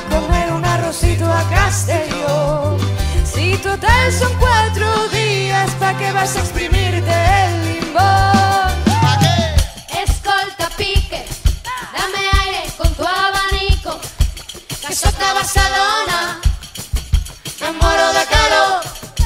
comer un arrocito a Castelló. Si total son 4 días, ¿pa' qué vas a exprimirte el limón? ¿Pa' qué? Escolta, pique, dame aire con tu abanico, que sota Barcelona, me muero de calor.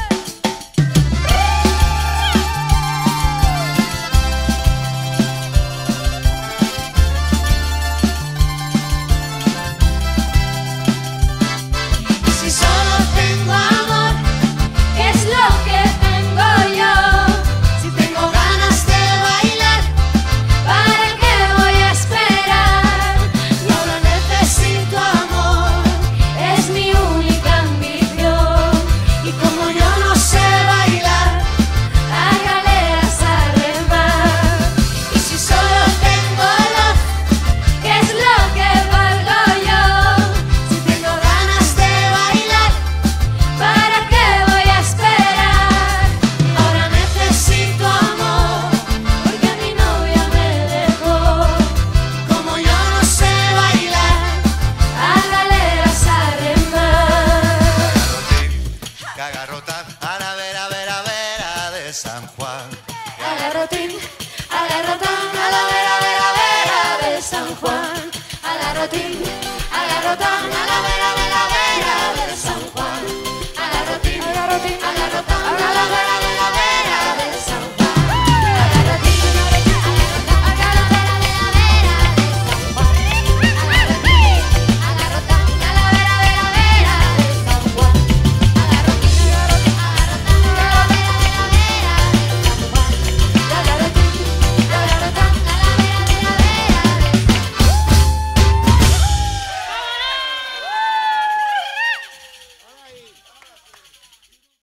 Si solo tengo amor, ¿qué es lo que tengo yo? Si tengo ganas de bailar, ¿para qué voy a esperar? Yo no necesito amor, es mi única ambición. Y como yo no sé bailar, a galeras a remar. Y si solo tengo love, ¿qué es lo que valgo yo? Si tengo ganas de bailar, ¿para qué voy a esperar? Ahora necesito amor, porque mi novia me dejó. Como yo no sé bailar, a galeras a remar. Cagarrotán, a la vera de San Juan. Agarrotín, agarrotán, a la vera de San Juan. Agarrotín, agarrotán.